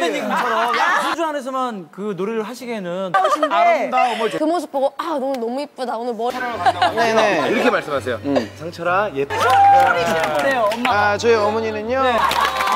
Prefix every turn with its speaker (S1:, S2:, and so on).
S1: 선배님처럼 수주 안에서만 그 노래를 하시기에는
S2: 아름다워.
S3: 그 모습 보고 아 너무 이쁘다 오늘 머리.
S2: 네네.
S4: 이렇게 말씀하세요. 상철아 예뻐.
S1: 소리 지르 보내요 엄마.
S2: 아 저희 어머니는요.